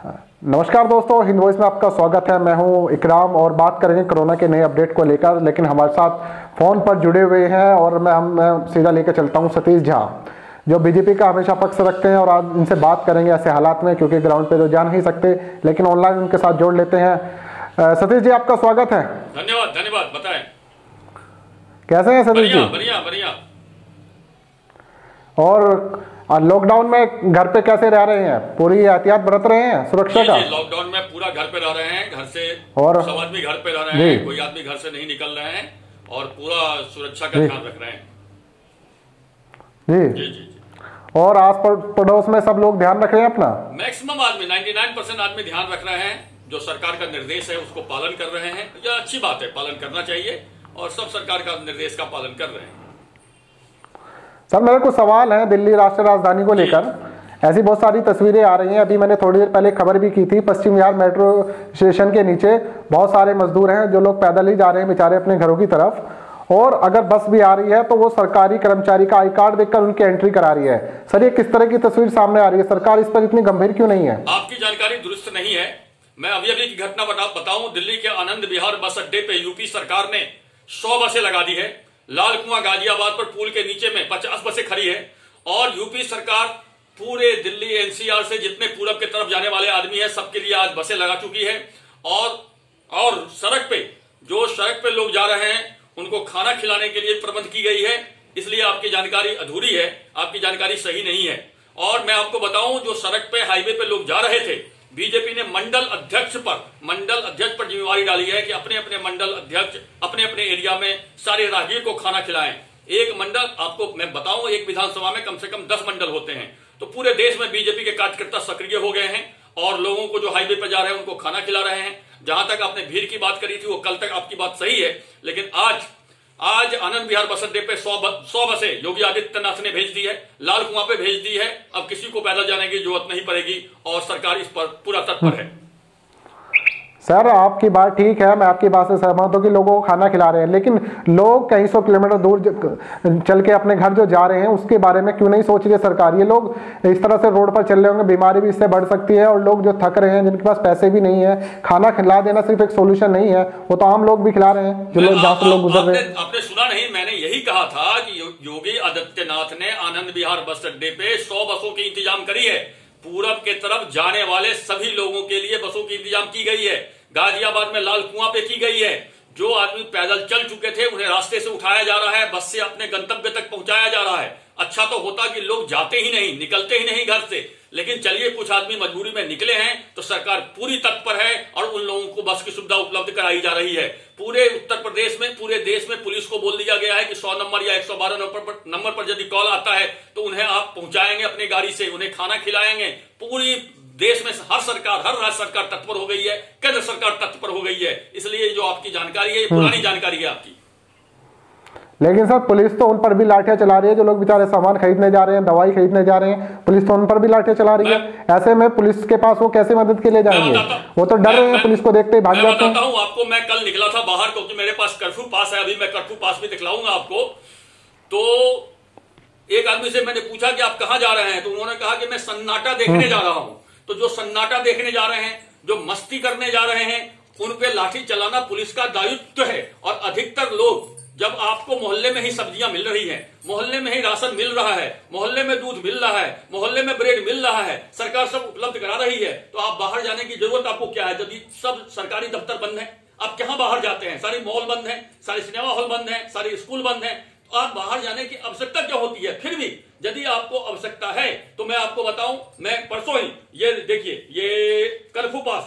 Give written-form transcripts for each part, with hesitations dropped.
नमस्कार दोस्तों, हिंद वॉइस में आपका स्वागत है। मैं हूं इकराम और बात करेंगे कोरोना के नए अपडेट को लेकर। लेकिन हमारे साथ फ़ोन पर जुड़े हुए हैं और मैं सीधा लेकर चलता हूं सतीश झा, जो बीजेपी का हमेशा पक्ष रखते हैं। और आज इनसे बात करेंगे ऐसे हालात में, क्योंकि ग्राउंड पे तो जा नहीं सकते, लेकिन ऑनलाइन उनके साथ जोड़ लेते हैं। सतीश जी, आपका स्वागत है। धन्यवाद धन्यवाद। बताएं, कैसे हैं सतीश जी? बढ़िया बढ़िया। और लॉकडाउन में घर पे कैसे रह रहे हैं? पूरी एहतियात बरत रहे हैं सुरक्षा का? लॉकडाउन में पूरा घर पे रह रहे हैं, घर से और सब आदमी घर पे रह रहे हैं, कोई आदमी घर से नहीं निकल रहे हैं और पूरा सुरक्षा का ध्यान रख रहे हैं। जी जी जी। और आस पड़ोस में सब लोग ध्यान रख रहे हैं अपना? मैक्सिमम आदमी 99% आदमी ध्यान रख रहे हैं। जो सरकार का निर्देश है उसको पालन कर रहे हैं। यह अच्छी बात है, पालन करना चाहिए और सब सरकार का निर्देश का पालन कर रहे हैं। सर, मेरे कुछ सवाल हैं दिल्ली राष्ट्रीय राजधानी को लेकर। ऐसी बहुत सारी तस्वीरें आ रही हैं। अभी मैंने थोड़ी देर पहले खबर भी की थी, पश्चिम विहार मेट्रो स्टेशन के नीचे बहुत सारे मजदूर हैं जो लोग पैदल ही जा रहे हैं बेचारे अपने घरों की तरफ। और अगर बस भी आ रही है तो वो सरकारी कर्मचारी का आई कार्ड देखकर उनकी एंट्री करा रही है। सर, ये किस तरह की तस्वीर सामने आ रही है? सरकार इस पर इतनी गंभीर क्यों नहीं है? आपकी जानकारी दुरुस्त नहीं है। मैं अभी की घटना बताऊं। दिल्ली के आनंद विहार बस अड्डे पे यूपी सरकार ने 100 बसें लगा दी है। लाल कुआं गाजियाबाद पर पुल के नीचे में 50 बसें खड़ी है। और यूपी सरकार पूरे दिल्ली एनसीआर से जितने पूरब की तरफ जाने वाले आदमी है सबके लिए आज बसें लगा चुकी है। और सड़क पे लोग जा रहे हैं उनको खाना खिलाने के लिए प्रबंध की गई है। इसलिए आपकी जानकारी अधूरी है, आपकी जानकारी सही नहीं है। और मैं आपको बताऊं, जो सड़क पे हाईवे पे लोग जा रहे थे, बीजेपी ने मंडल अध्यक्ष पर जिम्मेवारी डाली है कि अपने अपने मंडल अध्यक्ष अपने अपने एरिया में सारे राहगीर को खाना खिलाएं। एक मंडल, आपको मैं बताऊं, एक विधानसभा में कम से कम 10 मंडल होते हैं। तो पूरे देश में बीजेपी के कार्यकर्ता सक्रिय हो गए हैं और लोगों को जो हाईवे पर जा रहे हैं उनको खाना खिला रहे हैं। जहां तक आपने भीड़ की बात करी थी, वो कल तक आपकी बात सही है, लेकिन आज आनंद विहार बस अड्डे पे 100 बसें योगी आदित्यनाथ ने भेज दी है, लाल कुआं पे भेज दी है। अब किसी को पैदल जाने की जरूरत नहीं पड़ेगी और सरकार इस पर पूरा तत्पर है। सर, आपकी बात ठीक है, मैं आपकी बात से सहमत हूं कि लोगों को खाना खिला रहे हैं, लेकिन लोग कई 100 किलोमीटर दूर चल के अपने घर जो जा रहे हैं उसके बारे में क्यों नहीं सोच रही सरकार? ये लोग इस तरह से रोड पर चल रहे होंगे, बीमारी भी इससे बढ़ सकती है। और लोग जो थक रहे हैं, जिनके पास पैसे भी नहीं है, खाना खिला देना सिर्फ एक सोल्यूशन नहीं है, वो तो आम लोग भी खिला रहे हैं जो लोग जहाँ से लोग गुजर रहे हैं। आपने सुना नहीं? मैंने यही कहा था कि योगी आदित्यनाथ ने आनंद विहार बस अड्डे पे 100 बसों की इंतजाम करी है। पूरब के तरफ जाने वाले सभी लोगों के लिए बसों की इंतजाम की गई है। गाजियाबाद में लाल कुआं पे की गई है। जो आदमी पैदल चल चुके थे उन्हें रास्ते से उठाया जा रहा है, बस से अपने गंतव्य तक पहुंचाया जा रहा है। अच्छा तो होता कि लोग जाते ही नहीं, निकलते ही नहीं घर से, लेकिन चलिए कुछ आदमी मजबूरी में निकले हैं तो सरकार पूरी तत्पर है और उन लोगों को बस की सुविधा उपलब्ध कराई जा रही है। पूरे उत्तर प्रदेश में, पूरे देश में पुलिस को बोल दिया गया है कि 100 नंबर या 112 नंबर पर यदि कॉल आता है तो उन्हें आप पहुंचाएंगे अपनी गाड़ी से, उन्हें खाना खिलाएंगे। पूरी देश में हर राज्य सरकार तत्पर हो गई है, केंद्र सरकार तत्पर हो गई है। इसलिए जो आपकी जानकारी है ये पुरानी जानकारी है आपकी। लेकिन सर, पुलिस तो उन पर भी लाठियां चला रही है। जो लोग बेचारे सामान खरीदने जा रहे हैं, दवाई खरीदने जा रहे हैं, पुलिस तो उन पर भी लाठियां चला रही है। ऐसे में पुलिस के पास वो कैसे मदद के लिए जाएंगे? वो तो डर रहे हैं, पुलिस को देखते ही भाग जाते हैं। आपको मैं कल निकला था बाहर क्योंकि मेरे पास कर्फ्यू पास है। अभी मैं कर्फ्यू पास भी दिखलाऊंगा आपको। तो एक आदमी से मैंने पूछा कि आप कहां जा रहे हैं, तो उन्होंने कहा कि मैं सन्नाटा देखने जा रहा हूं। तो जो सन्नाटा देखने जा रहे हैं, जो मस्ती करने जा रहे हैं, उन पे लाठी चलाना पुलिस का दायित्व है। और अधिकतर लोग, जब आपको मोहल्ले में ही सब्जियां मिल रही हैं, मोहल्ले में ही राशन मिल रहा है, मोहल्ले में दूध मिल रहा है, मोहल्ले में ब्रेड मिल रहा है, सरकार सब उपलब्ध करा रही है, तो आप बाहर जाने की जरूरत आपको क्या है? यदि सब सरकारी दफ्तर बंद है, आप कहां बाहर जाते हैं? सारी मॉल बंद है, सारे सिनेमा हॉल बंद है, सारे स्कूल बंद है, तो आप बाहर जाने की आवश्यकता क्या होती है? फिर भी यदि आपको आवश्यकता है तो मैं आपको बताऊं, मैं परसों ही ये देखिए, ये कर्फ्यू पास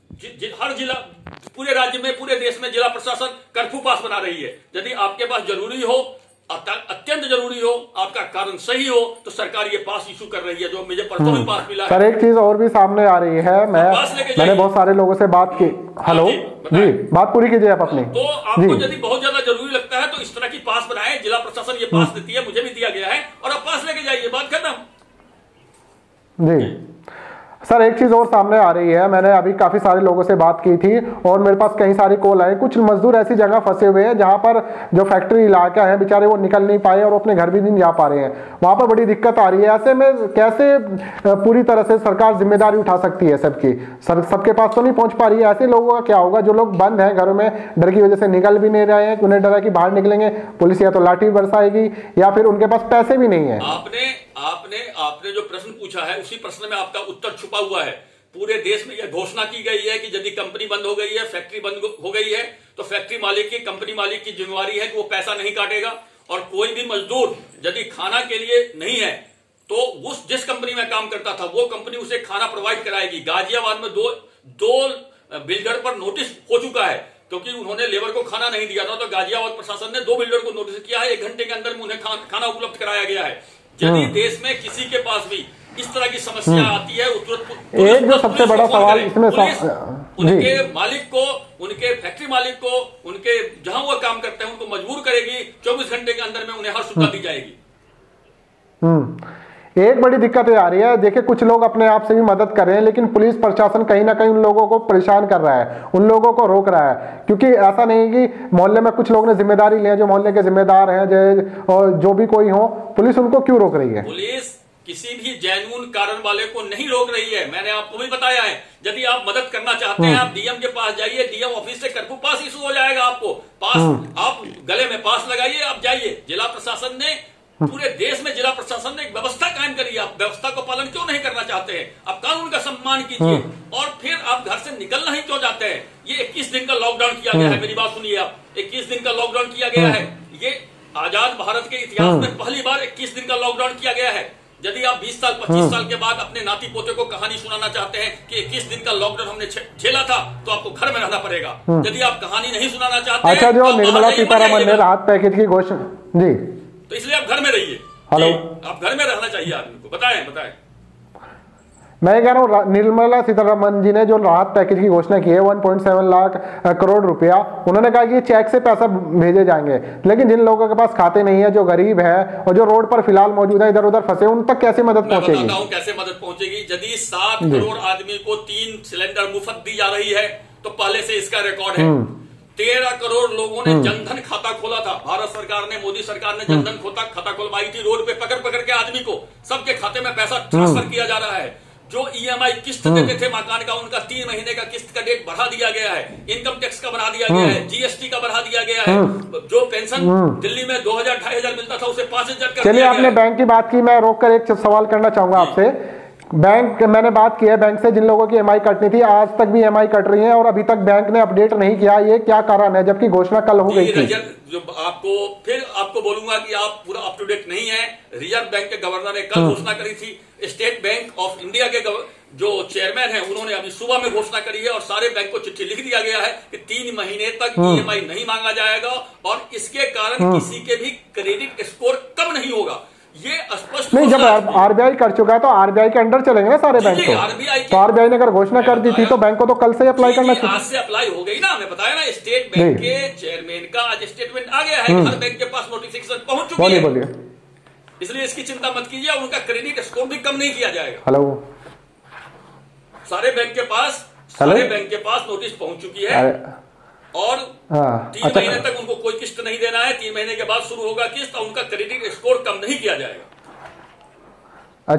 हर जिला, पूरे राज्य में, पूरे देश में जिला प्रशासन कर्फ्यू पास बना रही है। यदि आपके पास जरूरी हो, अत्यंत जरूरी हो, आपका कारण सही हो, तो सरकार ये पास इशू कर रही है, जो मुझे परसों ही पास मिला है। सर, एक चीज और भी सामने आ रही है। मैंने बहुत सारे लोगों से बात की। हेलो जी, बात पूरी कीजिए आप अपनी। तो आपको यदि बहुत ज्यादा जरूरी लगता है तो इस तरह की पास बनाए, जिला प्रशासन ये पास देती है, मुझे भी दिया गया है, और आप पास लेके जाइए, बात खत्म। जी सर एक चीज़ और सामने आ रही है, मैंने अभी काफ़ी सारे लोगों से बात की थी और मेरे पास कई सारी कॉल आए। कुछ मजदूर ऐसी जगह फंसे हुए हैं जहां पर जो फैक्ट्री इलाका है बेचारे वो निकल नहीं पाए और अपने घर भी नहीं जा पा रहे हैं, वहां पर बड़ी दिक्कत आ रही है। ऐसे में कैसे पूरी तरह से सरकार जिम्मेदारी उठा सकती है सबकी? सबके पास तो नहीं पहुंच पा रही है। ऐसे लोगों का क्या होगा जो लोग बंद हैं घरों में, डर की वजह से निकल भी नहीं रहे हैं, उन्हें डर है कि बाहर निकलेंगे पुलिस या तो लाठी बरसाएगी या फिर उनके पास पैसे भी नहीं है। आपने जो प्रश्न पूछा है उसी प्रश्न में आपका उत्तर छुपा हुआ है। पूरे देश में यह घोषणा की गई है कि यदि कंपनी बंद हो गई है, फैक्ट्री बंद हो गई है, तो फैक्ट्री मालिक की, कंपनी मालिक की जिम्मेवारी है कि वो पैसा नहीं काटेगा। और कोई भी मजदूर यदि खाना के लिए नहीं है तो उस जिस कंपनी में काम करता था वो कंपनी उसे खाना प्रोवाइड कराएगी। गाजियाबाद में दो बिल्डर पर नोटिस हो चुका है क्योंकि उन्होंने लेबर को खाना नहीं दिया था, तो गाजियाबाद प्रशासन ने 2 बिल्डर को नोटिस किया है। 1 घंटे के अंदर में उन्हें खाना उपलब्ध कराया गया है। यदि देश में किसी के पास भी इस तरह की समस्या आती है, एक जो सबसे बड़ा सवाल इसमें उनके मालिक को, उनके फैक्ट्री मालिक को, उनके जहां वो काम करते हैं उनको मजबूर करेगी। 24 घंटे के अंदर में उन्हें हर सुविधा दी जाएगी। एक बड़ी दिक्कत ये आ रही है, देखिए कुछ लोग अपने आप से भी मदद कर रहे हैं लेकिन पुलिस प्रशासन कहीं ना कहीं उन लोगों को परेशान कर रहा है, उन लोगों को रोक रहा है। क्योंकि ऐसा नहीं कि मोहल्ले में कुछ लोग ने जिम्मेदारी ली है, जो मोहल्ले के जिम्मेदार हैं और जो भी कोई हो, पुलिस उनको क्यों रोक रही है? पुलिस किसी भी जेन्युइन कारण वाले को नहीं रोक रही है। मैंने आपको भी बताया है, यदि आप मदद करना चाहते हैं आप डीएम के पास जाइए, डीएम ऑफिस से कर्फ्यू पास इशू हो जाएगा आपको। आप गले में पास लगाइए, आप जाइए। जिला प्रशासन ने, पूरे देश में जिला प्रशासन ने एक व्यवस्था कायम करी है। आप व्यवस्था को पालन क्यों नहीं करना चाहते हैं? आप कानून का सम्मान कीजिए और फिर आप घर से निकलना ही क्यों चाहते हैं? ये 21 दिन का लॉकडाउन किया गया है। मेरी बात सुनिए आप, 21 दिन का लॉकडाउन किया गया है। ये आजाद भारत के इतिहास में पहली बार 21 दिन का लॉकडाउन किया गया है। यदि आप 20 साल 25 साल के बाद अपने नाती पोते को कहानी सुनाना चाहते हैं कि 21 दिन का लॉकडाउन हमने झेला था, तो आपको घर में रहना पड़ेगा। यदि आप कहानी नहीं सुनाना चाहते हैं, अच्छा, जो निर्मला सीतारमण ने राहत पैकेज की घोषणा जी, तो इसलिए आप घर में रहिए। हेलो, आप घर में रहना चाहिए आदमी को। बताएं। मैं कह रहा हूँ निर्मला सीतारमण जी ने जो राहत पैकेज की घोषणा की है 1.7 लाख करोड़ रुपया, उन्होंने कहा कि चेक से पैसा भेजे जाएंगे, लेकिन जिन लोगों के पास खाते नहीं है, जो गरीब है और जो रोड पर फिलहाल मौजूद है, इधर उधर फंसे, उन तक कैसे मदद पहुंचेगी? कैसे मदद पहुंचेगी? यदि 7 करोड़ आदमी को 3 सिलेंडर मुफ्त दी जा रही है तो पहले से इसका रिकॉर्ड है। 13 करोड़ लोगों ने जनधन खाता खोला था। भारत सरकार ने, मोदी सरकार ने जनधन खाता खुलवाई थी। रोड पे पकड़ के आदमी को सबके खाते में पैसा ट्रांसफर किया जा रहा है। जो ईएमआई किस्त देते थे मकान का, उनका 3 महीने का किस्त का डेट बढ़ा दिया गया है। इनकम टैक्स का बढ़ा दिया गया है, जीएसटी का बढ़ा दिया गया है। जो पेंशन दिल्ली में 2000-2500 मिलता था उसे 5000 कर। चलिए, आपने बैंक की बात की, मैं रोककर एक सवाल करना चाहूंगा आपसे। बैंक, मैंने बात की है बैंक से, जिन लोगों की ईएमआई कटनी थी आज तक भी ईएमआई कट रही है और अभी तक बैंक ने अपडेट नहीं किया, ये क्या कारण है जबकि घोषणा कल हो गई थी? जो आपको बोलूंगा कि आप पूरा अप टू डेट नहीं है। रिजर्व बैंक के गवर्नर ने कल घोषणा करी थी। स्टेट बैंक ऑफ इंडिया के जो चेयरमैन है उन्होंने अभी सुबह में घोषणा करी है और सारे बैंक को चिट्ठी लिख दिया गया है कि 3 महीने तक ईएमआई नहीं मांगा जाएगा और इसके कारण किसी के भी क्रेडिट स्कोर कम नहीं होगा। ये स्पष्ट नहीं, जब आरबीआई कर चुका है तो आरबीआई के अंडर चलेंगे ना सारे बैंक। तो आरबीआई ने अगर घोषणा कर दी थी तो बैंक को तो कल से अप्लाई करना चाहिए। आज से अप्लाई हो गई ना, हमने बताया ना। स्टेट बैंक के चेयरमैन का आज स्टेटमेंट आ गया है, हर बैंक के पास नोटिफिकेशन पहुंच चुकी है। बोलिए। इसलिए इसकी चिंता मत कीजिए, उनका क्रेडिट स्कोर भी कम नहीं किया जाएगा। हेलो, सारे बैंक के पास नोटिस पहुंच चुकी है और 3 महीने तक उनको कोई किस्त नहीं देना है। 3 महीने के बाद शुरू होगा किस्त और उनका क्रेडिट स्कोर कम नहीं किया जाएगा।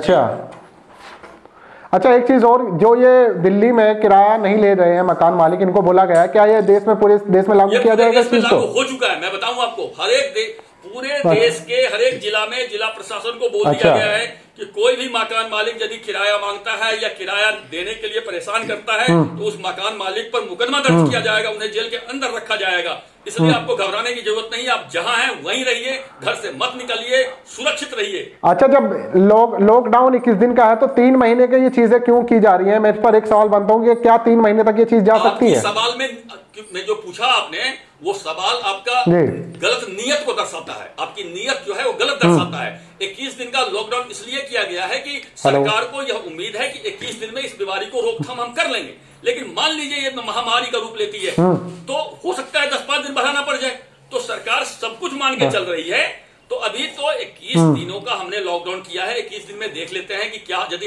अच्छा, एक चीज और, जो ये दिल्ली में किराया नहीं ले रहे हैं मकान मालिक, इनको बोला गया है, क्या ये देश में, पूरे देश में लागू किया जाएगा? लागू हो चुका है। मैं बताऊं आपको, पूरे देश के हर एक जिला में जिला प्रशासन को बोल दिया गया है कि कोई भी मकान मालिक यदि किराया मांगता है या किराया देने के लिए परेशान करता है तो उस मकान मालिक पर मुकदमा दर्ज किया जाएगा, उन्हें जेल के अंदर रखा जाएगा। इसलिए आपको घबराने की जरूरत नहीं है। आप जहां हैं वहीं रहिए, घर से मत निकलिए, सुरक्षित रहिए। अच्छा, जब लॉकडाउन 21 दिन का है तो 3 महीने के ये चीजें क्यों की जा रही है? मैं इस पर एक सवाल बनता हूँ कि क्या 3 महीने तक ये चीज जा सकती है? सवाल में जो पूछा आपने, वो सवाल आपका गलत नीयत को दर्शाता है। आपकी नीयत जो है वो गलत दर्शाता है। 21 दिन का लॉकडाउन इसलिए किया गया है कि सरकार को यह उम्मीद है कि 21 दिन में इस बीमारी को रोकथाम हम कर लेंगे। लेकिन मान लीजिए ये महामारी का रूप लेती है तो हो सकता है 10-5 दिन बढ़ाना पड़ जाए। तो सरकार सब कुछ मान के चल रही है। तो अभी तो 21 दिनों का हमने लॉकडाउन किया है। 21 दिन में देख लेते हैं कि क्या, यदि हम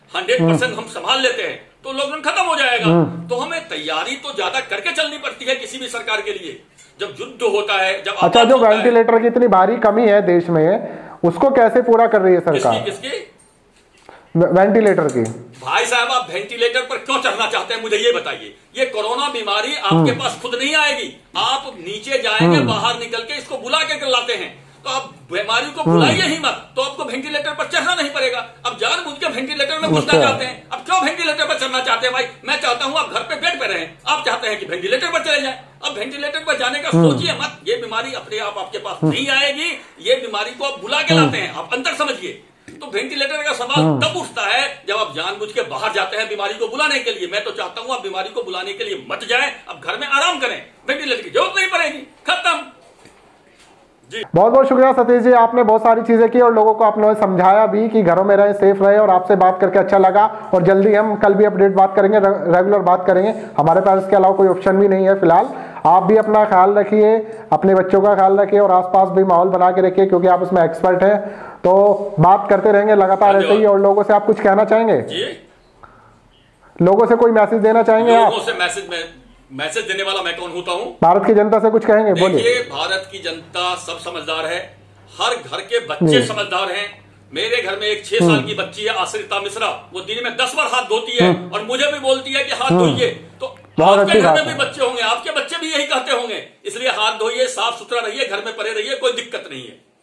100% हम संभाल लेते हैं तो लॉकडाउन खत्म हो जाएगा। तो हमें तैयारी तो ज्यादा करके चलनी पड़ती है किसी भी सरकार के लिए, जब युद्ध होता है, जब अच्छा, जो वेंटिलेटर की इतनी भारी कमी है देश में, उसको कैसे पूरा कर रही है सरकार? किसकी? वेंटिलेटर की। भाई साहब, आप वेंटिलेटर पर क्यों चढ़ना चाहते हैं मुझे ये बताइए। ये कोरोना बीमारी आपके पास खुद नहीं आएगी, आप नीचे जाएंगे, बाहर निकल के इसको बुला के लाते हैं, तो आप बीमारी को बुलाइए ही मत, तो आपको वेंटिलेटर पर चढ़ना नहीं पड़ेगा। अब जानबूझ के वेंटिलेटर में घुसना चाहते हैं। अब क्यों वेंटिलेटर पर चढ़ना चाहते हैं भाई? मैं चाहता हूं आप घर पे बेड पे रहें, आप चाहते हैं कि वेंटिलेटर पर चले जाएं। अब वेंटिलेटर पर जाने का सोचिए मत, ये बीमारी अपने आप आपके पास नहीं आएगी, ये बीमारी को आप बुला के लाते हैं, आप अंतर समझिए। तो वेंटिलेटर का सवाल तब उठता है जब आप जानबूझ के बाहर जाते हैं बीमारी को बुलाने के लिए। मैं तो चाहता हूं आप बीमारी को बुलाने के लिए मत जाएं, अब घर में आराम करें, वेंटिलेटर की जरूरत नहीं पड़ेगी, खत्म। बहुत बहुत शुक्रिया सतीश जी, आपने बहुत सारी चीजें की और लोगों को आपने समझाया भी कि घरों में रहें, सेफ रहे, और आपसे बात करके अच्छा लगा। और जल्दी हम कल भी अपडेट बात करेंगे, रेगुलर बात करेंगे। हमारे पास इसके अलावा कोई ऑप्शन भी नहीं है फिलहाल। आप भी अपना ख्याल रखिए, अपने बच्चों का ख्याल रखिए और आसपास भी माहौल बना के रखिए, क्योंकि आप उसमें एक्सपर्ट हैं। तो बात करते रहेंगे लगातार ऐसे ही। और लोगों से आप कुछ कहना चाहेंगे? लोगों से कोई मैसेज देना चाहेंगे आप? लोगों से मैसेज देने वाला मैं कौन होता हूँ? भारत की जनता से कुछ कहेंगे? बोलिए। भारत की जनता सब समझदार है, हर घर के बच्चे समझदार हैं। मेरे घर में एक 6 साल की बच्ची है, आश्रिता मिश्रा, वो दिन में 10 बार हाथ धोती है और मुझे भी बोलती है कि हाथ धोइए। तो आपके घर में भी बच्चे होंगे, आपके बच्चे भी यही कहते होंगे, इसलिए हाथ धोइए, साफ सुथरा रहिए, घर में पड़े रहिए, कोई दिक्कत नहीं है।